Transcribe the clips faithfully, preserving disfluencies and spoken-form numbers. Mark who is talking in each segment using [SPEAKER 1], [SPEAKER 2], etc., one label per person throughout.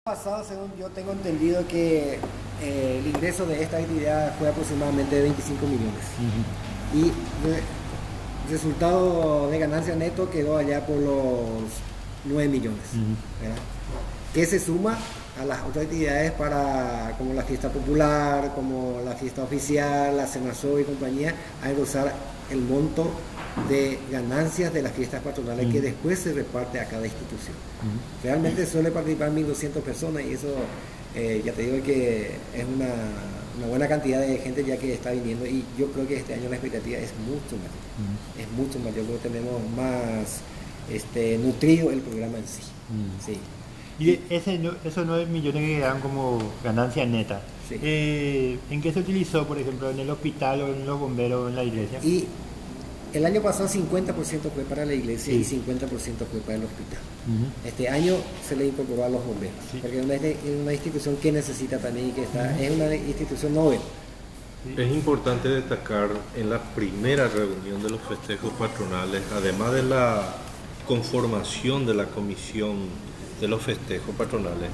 [SPEAKER 1] Pasado, según yo tengo entendido que eh, el ingreso de esta actividad fue aproximadamente de veinticinco millones. Uh-huh. Y el resultado de ganancia neto quedó allá por los nueve millones. Uh-huh. ¿Verdad? Que se suma a las otras actividades para, como la fiesta popular, como la fiesta oficial, la Cenazó y compañía, a engrosar el monto de ganancias de las fiestas patronales uh-huh. que después se reparte a cada institución. Uh-huh. Realmente suele participar mil doscientas personas y eso eh, ya te digo que es una, una buena cantidad de gente ya que está viniendo, y yo creo que este año la expectativa es mucho mayor. Uh-huh. Es mucho mayor, porque tenemos más este, nutrido el programa en sí. Uh-huh. Sí.
[SPEAKER 2] Y ese, esos nueve millones que quedaron como ganancia neta, sí. eh, ¿en qué se utilizó, por ejemplo, en el hospital o en los bomberos o en la iglesia?
[SPEAKER 1] Y el año pasado cincuenta por ciento fue para la iglesia, sí. y cincuenta por ciento fue para el hospital. Uh-huh. Este año se le incorporó a los bomberos, sí. porque es una, es una institución que necesita también y que está, uh-huh. es una institución novel.
[SPEAKER 3] Sí. Es importante destacar en la primera reunión de los festejos patronales, además de la conformación de la comisión de los festejos patronales,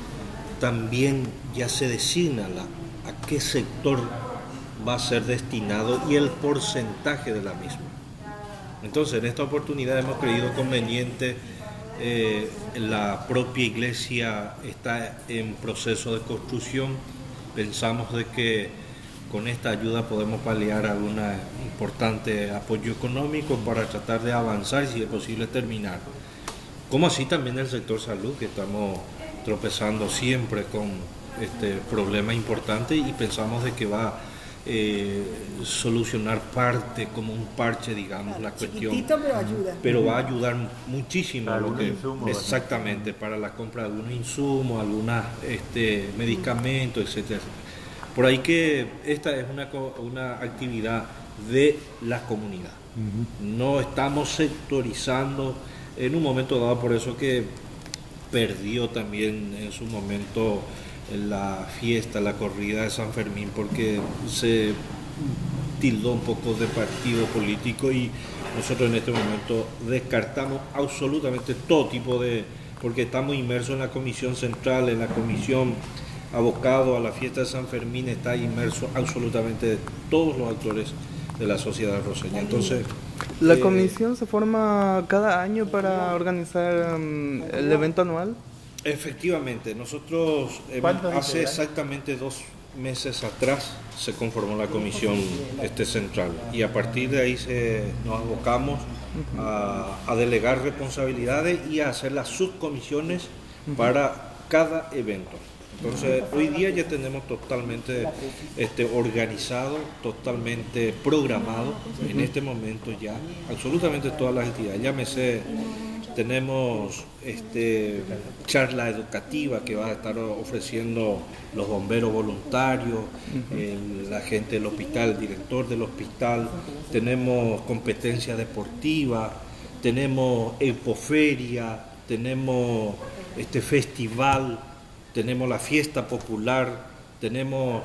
[SPEAKER 3] también ya se designa la, a qué sector va a ser destinado y el porcentaje de la misma. Entonces, en esta oportunidad hemos creído conveniente, eh, la propia iglesia está en proceso de construcción, pensamos de que con esta ayuda podemos paliar algún importante apoyo económico para tratar de avanzar y, si es posible, terminar. Como así también el sector salud, que estamos tropezando siempre con este problema importante y pensamos de que va a eh, solucionar parte, como un parche, digamos, claro, la cuestión.
[SPEAKER 4] Pero ayuda.
[SPEAKER 3] Pero va a ayudar muchísimo.
[SPEAKER 2] Para
[SPEAKER 3] lo que,
[SPEAKER 2] insumos,
[SPEAKER 3] exactamente, para la compra de algunos insumos, algunos este, medicamentos, etcétera. Por ahí que esta es una, una actividad de la comunidad. Uh-huh. No estamos sectorizando en un momento dado, por eso que perdió también en su momento la fiesta, la corrida de San Fermín, porque se tildó un poco de partido político, y nosotros en este momento descartamos absolutamente todo tipo de, porque estamos inmersos en la comisión central, en la comisión abocado a la fiesta de San Fermín, está inmerso absolutamente todos los actores de la sociedad roseña. Entonces,
[SPEAKER 5] ¿la
[SPEAKER 3] eh,
[SPEAKER 5] comisión se forma cada año para organizar um, el evento anual?
[SPEAKER 3] Efectivamente, nosotros eh, hace exactamente dos meses atrás se conformó la comisión este, central, y a partir de ahí se, nos abocamos uh-huh. a, a delegar responsabilidades y a hacer las subcomisiones uh-huh. para cada evento. Entonces, hoy día ya tenemos totalmente este, organizado, totalmente programado, en este momento ya, absolutamente todas las actividades. Llámese, tenemos este, charla educativa que va a estar ofreciendo los bomberos voluntarios, el, la gente del hospital, el director del hospital, tenemos competencia deportiva, tenemos expoferia, tenemos este festival, tenemos la fiesta popular, tenemos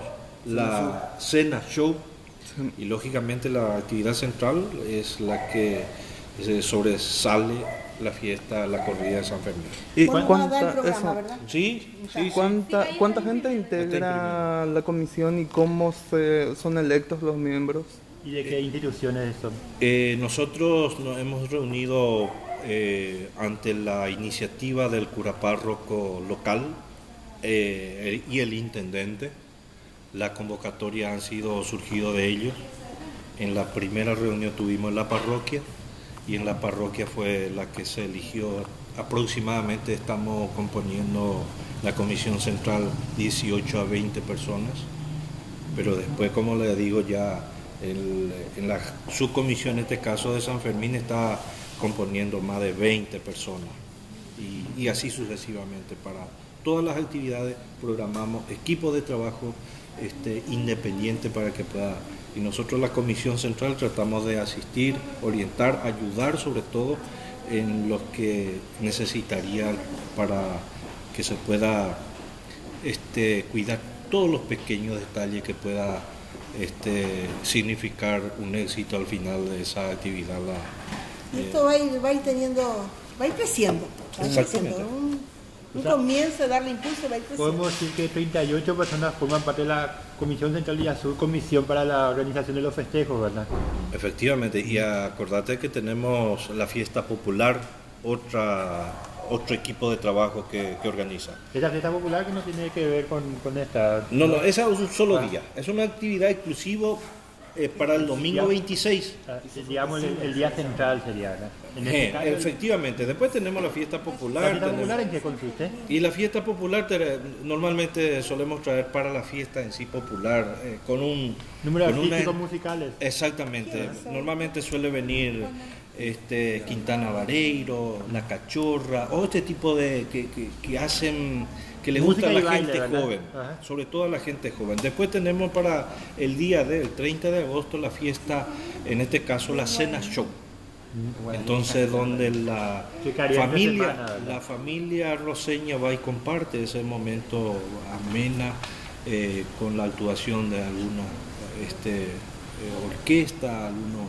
[SPEAKER 3] la cena show, y lógicamente la actividad central es la que sobresale la fiesta, la corrida de San Fermín.
[SPEAKER 5] ¿Y
[SPEAKER 4] bueno,
[SPEAKER 5] cuánta,
[SPEAKER 4] programa,
[SPEAKER 5] eso,
[SPEAKER 4] ¿verdad?
[SPEAKER 3] Sí, sí,
[SPEAKER 5] ¿Cuánta,
[SPEAKER 4] sí.
[SPEAKER 5] ¿Cuánta gente integra la comisión y cómo se, son electos los miembros?
[SPEAKER 2] ¿Y de qué instituciones son?
[SPEAKER 3] Eh, nosotros nos hemos reunido eh, ante la iniciativa del cura párroco local eh, y el intendente. La convocatoria han sido surgido de ellos. En la primera reunión tuvimos en la parroquia, y en la parroquia fue la que se eligió. Aproximadamente estamos componiendo la comisión central dieciocho a veinte personas, pero después, como le digo, ya el, en la subcomisión, en este caso de San Fermín, está componiendo más de veinte personas, y, y así sucesivamente. Para todas las actividades programamos equipos de trabajo este, independiente para que pueda. Y nosotros, la Comisión Central, tratamos de asistir, orientar, ayudar sobre todo en lo que necesitaría para que se pueda este, cuidar todos los pequeños detalles que pueda este, significar un éxito al final de esa actividad. La,
[SPEAKER 4] y esto eh, va, a ir, va a ir teniendo, va a ir creciendo. Va a ir
[SPEAKER 3] exactamente.
[SPEAKER 4] creciendo. Un, un
[SPEAKER 2] O sea,
[SPEAKER 4] comienzo de darle impulso a la impresión.
[SPEAKER 2] podemos decir que treinta y ocho personas forman parte de la Comisión Central y Azul, comisión para la organización de los festejos, ¿verdad?
[SPEAKER 3] Efectivamente, y acordate que tenemos la fiesta popular, otra, otro equipo de trabajo que, que organiza.
[SPEAKER 2] Esta fiesta popular que no tiene que ver con, con esta...
[SPEAKER 3] No, no, esa es un solo
[SPEAKER 2] Ah.
[SPEAKER 3] día, es una actividad exclusiva eh, para el domingo veintiséis.
[SPEAKER 2] Ah, digamos, el, el día central sería, ¿verdad? En este
[SPEAKER 3] Eh,
[SPEAKER 2] caso, el-
[SPEAKER 3] efectivamente, después tenemos la fiesta popular.
[SPEAKER 2] ¿La fiesta
[SPEAKER 3] tenemos-
[SPEAKER 2] popular en qué consiste?
[SPEAKER 3] Y la fiesta popular te- normalmente solemos traer para la fiesta en sí popular eh, con un
[SPEAKER 2] Número
[SPEAKER 3] con una-
[SPEAKER 2] artísticos musicales.
[SPEAKER 3] Exactamente, normalmente suele venir este Quintana Vareiro, La Cachorra, o este tipo de que, que, que hacen que le
[SPEAKER 2] Música
[SPEAKER 3] gusta a
[SPEAKER 2] y
[SPEAKER 3] la
[SPEAKER 2] baile,
[SPEAKER 3] gente
[SPEAKER 2] ¿verdad?
[SPEAKER 3] joven,
[SPEAKER 2] Ajá.
[SPEAKER 3] sobre todo a la gente joven. Después tenemos para el día del treinta de agosto la fiesta, en este caso la Cena Show. Entonces, donde la
[SPEAKER 2] Qué cariño de
[SPEAKER 3] familia,
[SPEAKER 2] semana, ¿verdad?
[SPEAKER 3] la familia roseña va y comparte ese momento amena eh, con la actuación de alguna este, eh, orquesta, alguno,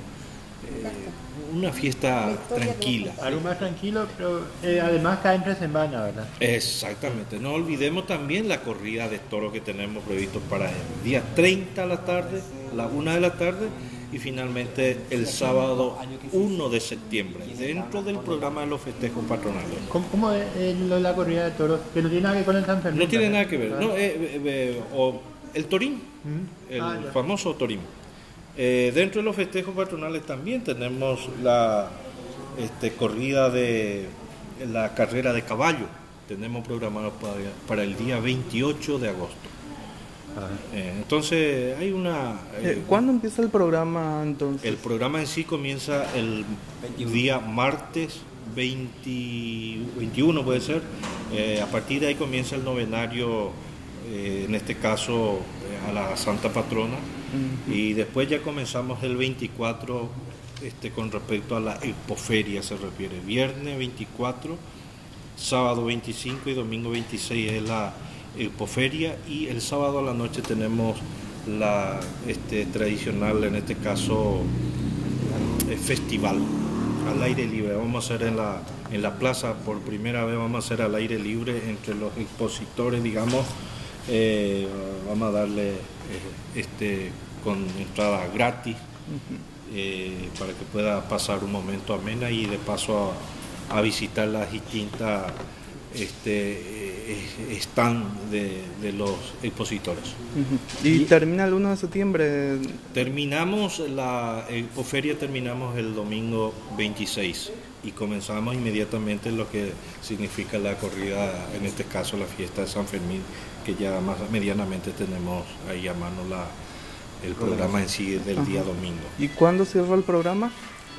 [SPEAKER 3] eh, una fiesta tranquila.
[SPEAKER 2] Algo más tranquilo, pero eh, además cae entre semana, ¿verdad?
[SPEAKER 3] Exactamente, no olvidemos también la corrida de toros que tenemos previsto para el día treinta a la tarde, la una de la tarde, y finalmente el sábado uno de septiembre, dentro del programa de los festejos patronales.
[SPEAKER 2] ¿Cómo, cómo es eh, lo de la corrida de toros? Que no tiene nada que ver con el San Fermín.
[SPEAKER 3] No tiene
[SPEAKER 2] ¿verdad?
[SPEAKER 3] nada que ver, no, eh, eh, eh, o el torín,
[SPEAKER 2] Mm.
[SPEAKER 3] el
[SPEAKER 2] Ah, ya.
[SPEAKER 3] famoso torín. Eh, dentro de los festejos patronales también tenemos la este, corrida de la carrera de caballo, tenemos programado para, para el día veintiocho de agosto.
[SPEAKER 2] Ajá.
[SPEAKER 3] Eh, entonces hay una...
[SPEAKER 5] Eh,
[SPEAKER 3] eh,
[SPEAKER 5] ¿Cuándo empieza el programa entonces?
[SPEAKER 3] el programa en sí comienza el día martes veinte, veintiuno puede ser. Eh, a partir de ahí comienza el novenario, eh, en este caso eh, a la Santa Patrona. Y después ya comenzamos el veinticuatro este, con respecto a la expoferia se refiere. Viernes veinticuatro, sábado veinticinco y domingo veintiséis es la expoferia, y el sábado a la noche tenemos la este, tradicional, en este caso, eh, festival al aire libre. Vamos a hacer en la, en la plaza, por primera vez vamos a hacer al aire libre entre los expositores, digamos. Eh, vamos a darle eh, este con entrada gratis, eh, para que pueda pasar un momento amena y de paso a, a visitar las distintas este, eh, stand de, de los expositores.
[SPEAKER 5] Ujú. Y termina el uno de septiembre.
[SPEAKER 3] Terminamos la expoferia, terminamos el domingo veintiséis y comenzamos inmediatamente lo que significa la corrida, en este caso la fiesta de San Fermín, que ya más medianamente tenemos ahí a mano la, el programa en sí del día domingo.
[SPEAKER 5] ¿Y cuándo cierra el programa?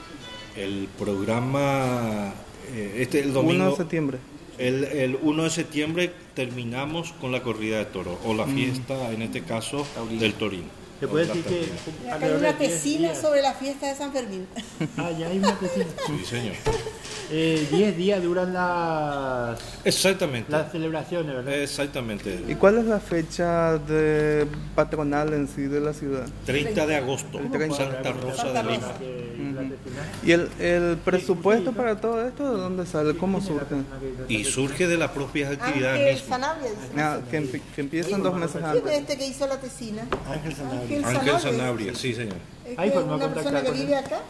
[SPEAKER 3] El programa, eh, este el
[SPEAKER 5] uno
[SPEAKER 3] domingo,
[SPEAKER 5] de septiembre.
[SPEAKER 3] el, el uno de septiembre terminamos con la corrida de toros, o la fiesta, en este caso, del Torín.
[SPEAKER 2] ¿Se puede
[SPEAKER 3] O la
[SPEAKER 2] decir que
[SPEAKER 3] taurina.
[SPEAKER 4] Acá hay
[SPEAKER 2] alrededor
[SPEAKER 4] una
[SPEAKER 2] de diez
[SPEAKER 4] tesina
[SPEAKER 2] días-
[SPEAKER 4] sobre la fiesta de San Fermín.
[SPEAKER 2] Ah, ya hay una tesina.
[SPEAKER 3] Sí, señor.
[SPEAKER 2] Eh, diez días duran las,
[SPEAKER 3] Exactamente.
[SPEAKER 2] las celebraciones, ¿verdad?
[SPEAKER 3] Exactamente.
[SPEAKER 5] ¿Y cuál es la fecha de patronal en sí de la ciudad?
[SPEAKER 3] treinta de agosto,
[SPEAKER 5] treinta.
[SPEAKER 3] Santa Rosa de Lima.
[SPEAKER 2] Que la tesina-
[SPEAKER 5] ¿Y el, el presupuesto para todo esto de dónde sale? ¿Cómo surge?
[SPEAKER 3] Y surge de las propias actividades
[SPEAKER 4] Ángel
[SPEAKER 3] mismas.
[SPEAKER 4] Sanabria dice.
[SPEAKER 5] Ah, que, empi- que empiezan dos meses
[SPEAKER 4] ¿Quién es
[SPEAKER 5] antes.
[SPEAKER 4] este que hizo la tesina?
[SPEAKER 1] Ángel Sanabria.
[SPEAKER 3] Ángel Sanabria, sí, señor.
[SPEAKER 4] ¿Es
[SPEAKER 2] Ahí
[SPEAKER 4] que
[SPEAKER 2] formó
[SPEAKER 4] una persona
[SPEAKER 2] contactar
[SPEAKER 4] que
[SPEAKER 2] con
[SPEAKER 4] vive
[SPEAKER 2] él.
[SPEAKER 4] acá?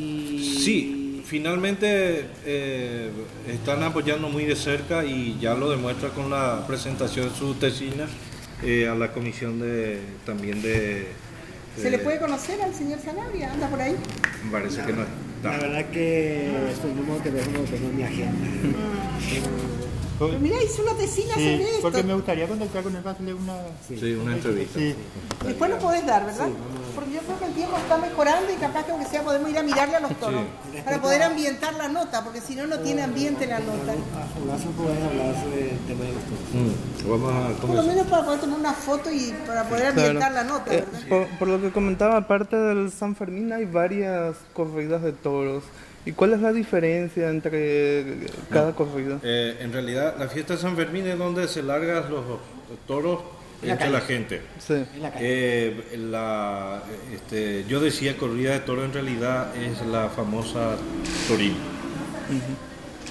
[SPEAKER 3] Sí, finalmente eh, están apoyando muy de cerca y ya lo demuestra con la presentación de su tesina eh, a la comisión de también de...
[SPEAKER 4] ¿Se
[SPEAKER 3] eh,
[SPEAKER 4] le puede conocer al señor Sanabria? ¿Anda por ahí?
[SPEAKER 3] Parece que no
[SPEAKER 1] La
[SPEAKER 3] está.
[SPEAKER 1] verdad que su número de teléfono lo tengo en mi agenda.
[SPEAKER 4] Pero mira, hizo una tesina
[SPEAKER 2] Sí,
[SPEAKER 4] sobre esto.
[SPEAKER 2] porque me gustaría contactar con él para hacerle una...
[SPEAKER 3] Sí, una entrevista.
[SPEAKER 2] Sí.
[SPEAKER 4] Después lo podés dar, ¿verdad? Porque yo creo que el tiempo está mejorando y capaz que aunque sea podemos ir a mirarle a los toros. Para poder ambientar la nota, porque si no, no tiene ambiente la nota.
[SPEAKER 1] A Fulgazo puedes hablar sobre el tema de los toros.
[SPEAKER 3] Mm, vamos a
[SPEAKER 4] Por lo
[SPEAKER 3] conversar.
[SPEAKER 4] menos para poder tomar una foto y para poder ambientar la nota,
[SPEAKER 5] Eh,
[SPEAKER 4] ¿verdad?
[SPEAKER 5] por, por lo que comentaba, aparte del San Fermín hay varias corridas de toros. ¿Y cuál es la diferencia entre cada corrida?
[SPEAKER 3] Eh, en realidad, la fiesta de San Fermín es donde se largan los toros
[SPEAKER 1] la
[SPEAKER 3] entre
[SPEAKER 1] calle.
[SPEAKER 3] la gente.
[SPEAKER 5] Sí.
[SPEAKER 1] En la calle.
[SPEAKER 3] Eh, la, este, yo decía corrida de toro, en realidad es la famosa Torín.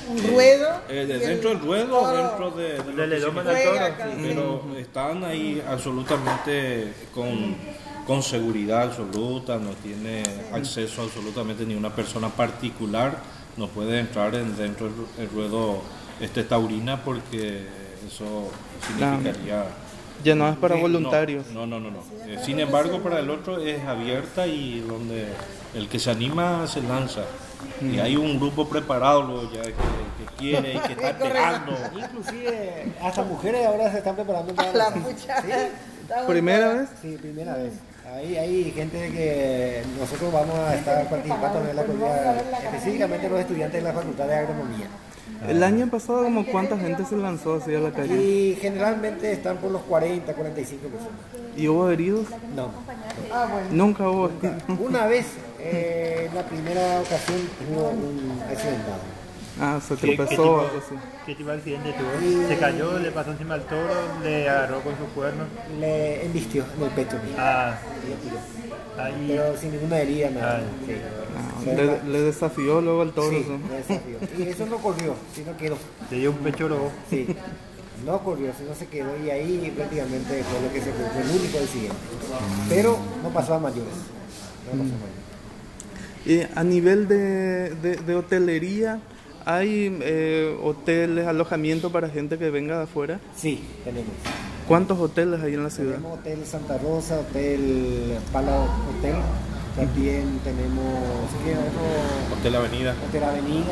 [SPEAKER 4] un ruedo.
[SPEAKER 3] Eh, de
[SPEAKER 4] y
[SPEAKER 3] dentro
[SPEAKER 4] el
[SPEAKER 3] del ruedo,
[SPEAKER 4] toro
[SPEAKER 3] dentro de, de lo
[SPEAKER 2] Del
[SPEAKER 3] que
[SPEAKER 2] lomo
[SPEAKER 3] significa-
[SPEAKER 2] del toro.
[SPEAKER 4] juega acá.
[SPEAKER 3] Sí, pero están ahí absolutamente con, con seguridad absoluta, no tiene acceso absolutamente ni una persona particular, no puede entrar en, dentro del el ruedo este taurina porque eso significaría...
[SPEAKER 5] Ya no es para
[SPEAKER 3] Sí,
[SPEAKER 5] voluntarios.
[SPEAKER 3] No, no, no, no. no. Eh, sin embargo, para el otro es abierta y donde el que se anima se lanza. Y hay un grupo preparado luego ya que, que quiere y que está esperando.
[SPEAKER 1] Inclusive hasta mujeres ahora se están preparando para
[SPEAKER 4] La
[SPEAKER 1] lanzar.
[SPEAKER 4] pucha.
[SPEAKER 1] Sí,
[SPEAKER 4] Estamos
[SPEAKER 5] ¿Primera
[SPEAKER 4] para-
[SPEAKER 5] vez?
[SPEAKER 1] sí, primera vez. Ahí hay gente que nosotros vamos a estar participando en la corrida, específicamente los estudiantes de la Facultad de Agronomía.
[SPEAKER 5] El año pasado, como ¿cuánta gente se lanzó así a la calle?
[SPEAKER 1] Y generalmente están por los cuarenta, cuarenta y cinco personas.
[SPEAKER 5] ¿Y hubo heridos?
[SPEAKER 1] No.
[SPEAKER 4] Ah, bueno.
[SPEAKER 5] Nunca hubo.
[SPEAKER 1] Una vez, eh, en la primera ocasión, hubo un accidentado.
[SPEAKER 5] Ah, se
[SPEAKER 2] ¿Qué, qué
[SPEAKER 5] tropezó
[SPEAKER 2] tipo,
[SPEAKER 5] o algo así.
[SPEAKER 2] ¿Qué tipo de accidente tuvo? ¿Se cayó, le pasó encima al toro, le agarró con su cuerno?
[SPEAKER 1] Le embistió en el pecho.
[SPEAKER 2] Ah,
[SPEAKER 1] Y le tiró.
[SPEAKER 2] ahí.
[SPEAKER 1] Pero sin ninguna herida, nada.
[SPEAKER 2] Ah.
[SPEAKER 1] Sí.
[SPEAKER 5] Ah,
[SPEAKER 1] Fue
[SPEAKER 5] le,
[SPEAKER 1] una-
[SPEAKER 5] le desafió luego al toro.
[SPEAKER 1] Sí,
[SPEAKER 5] ¿no?
[SPEAKER 1] me desafió. Y eso no corrió, sino quedó.
[SPEAKER 2] Le dio un pecho rojo.
[SPEAKER 1] Sí. No corrió, sino se quedó y ahí prácticamente fue lo que se fue el único accidente. Pero no pasó a mayores. No pasó a mayores.
[SPEAKER 5] Y a nivel de, de, de hotelería, ¿hay eh, hoteles, alojamiento para gente que venga de afuera?
[SPEAKER 1] Sí, tenemos.
[SPEAKER 5] ¿Cuántos hoteles hay en la ciudad?
[SPEAKER 1] Tenemos Hotel Santa Rosa, Hotel Pala Hotel. También tenemos ¿qué otro?
[SPEAKER 3] Hotel Avenida.
[SPEAKER 1] Hotel Avenida.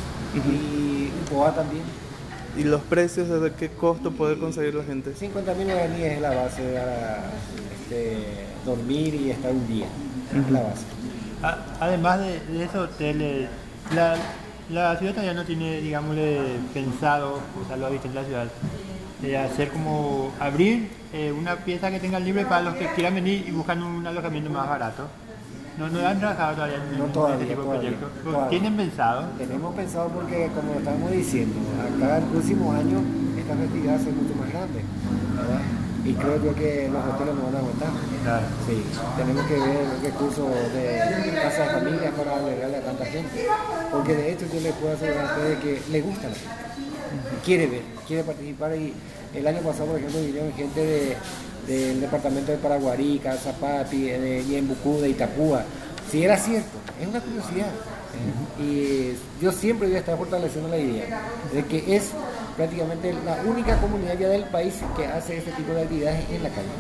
[SPEAKER 1] Y Boa también.
[SPEAKER 5] ¿Y los precios, desde qué costo puede conseguir la gente?
[SPEAKER 1] cincuenta mil guaraníes es la base para este, dormir y estar un día. Es la base.
[SPEAKER 2] A- Además de, de esos hoteles, la, la ciudad todavía no tiene, digámosle, pensado, o sea, lo habitual de la ciudad, de hacer como abrir eh, una pieza que tenga libre para los que quieran venir y buscan un alojamiento más barato. No, no han trabajado todavía en,
[SPEAKER 1] No
[SPEAKER 2] en
[SPEAKER 1] todavía,
[SPEAKER 2] ese tipo de
[SPEAKER 1] todavía,
[SPEAKER 2] proyectos.
[SPEAKER 1] todavía.
[SPEAKER 2] ¿Tienen pensado?
[SPEAKER 1] Tenemos pensado porque, como estamos diciendo, acá el próximo año esta festividad va a ser mucho más grande, ¿verdad? Y creo yo que los hoteles no van a aguantar.
[SPEAKER 2] Claro.
[SPEAKER 1] Sí, tenemos que ver los recursos de casa de familia para alegrarle a tanta gente. Porque de hecho yo les puedo asegurar a ustedes que le gusta la gente. Quiere ver, quiere participar. Y el año pasado, por ejemplo, vinieron gente de, del departamento de Paraguarí, Cazapapi, de Yembucú, de Itapúa. Si era cierto, es una curiosidad. ¿eh? Y yo siempre voy a estar fortaleciendo la idea de que es prácticamente la única comunidad ya del país que hace este tipo de actividades en la calle.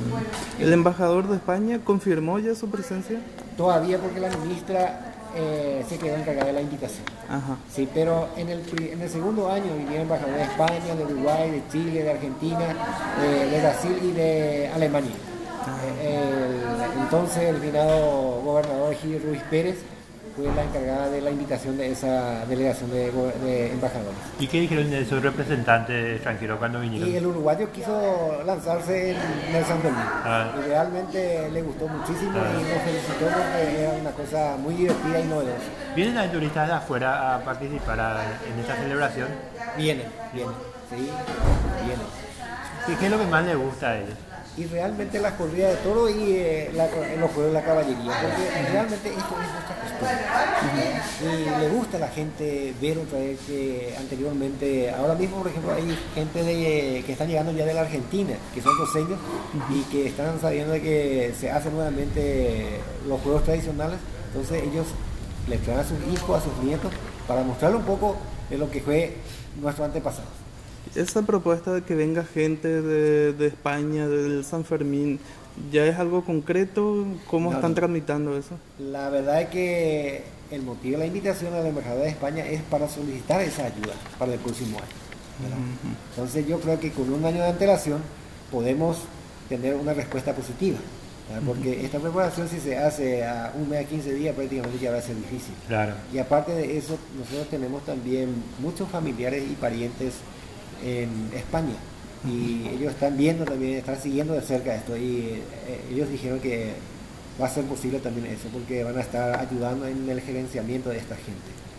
[SPEAKER 5] ¿El embajador de España confirmó ya su presencia?
[SPEAKER 1] Todavía porque la ministra eh, se quedó encargada de la invitación.
[SPEAKER 5] Ajá.
[SPEAKER 1] Sí, pero en el, pri- en el segundo año vinieron embajadores de España, de Uruguay, de Chile, de Argentina, de, de Brasil y de Alemania. Eh, el- entonces el finado gobernador Gil Ruiz Pérez fue la encargada de la invitación de esa delegación de, go- de embajadores.
[SPEAKER 2] ¿Y qué dijeron de esos representantes extranjeros cuando vinieron?
[SPEAKER 1] Y el uruguayo quiso lanzarse en Nelson Delí.
[SPEAKER 2] Ah.
[SPEAKER 1] Y realmente le gustó muchísimo y nos felicitó porque era una cosa muy divertida y novedosa.
[SPEAKER 2] ¿Vienen a turistas de afuera a participar a- en esta celebración?
[SPEAKER 1] Vienen, vienen, sí, vienen.
[SPEAKER 2] ¿Y qué es lo que más les gusta a ellos?
[SPEAKER 1] Y realmente las corridas de toro y eh, la- los juegos de la caballería, porque realmente esto es nuestra costumbre. Y le gusta a la gente ver otra vez que anteriormente, ahora mismo por ejemplo hay gente de, que están llegando ya de la Argentina, que son costeños y que están sabiendo de que se hacen nuevamente los juegos tradicionales, entonces ellos le traen a sus hijos, a sus nietos, para mostrarle un poco de lo que fue nuestro antepasado.
[SPEAKER 5] Esa propuesta de que venga gente de, de España, del San Fermín, ¿ya es algo concreto? ¿Cómo
[SPEAKER 1] No,
[SPEAKER 5] están
[SPEAKER 1] no.
[SPEAKER 5] tramitando eso?
[SPEAKER 1] La verdad es que el motivo de la invitación a la Embajada de España es para solicitar esa ayuda para el próximo año, ¿verdad? Entonces yo creo que con un año de antelación podemos tener una respuesta positiva, ¿verdad? Porque esta preparación si se hace a un mes, a quince días prácticamente ya va a ser difícil.
[SPEAKER 2] Claro.
[SPEAKER 1] Y aparte de eso, nosotros tenemos también muchos familiares y parientes en España y ellos están viendo también, están siguiendo de cerca esto y eh, ellos dijeron que va a ser posible también eso porque van a estar ayudando en el gerenciamiento de esta gente.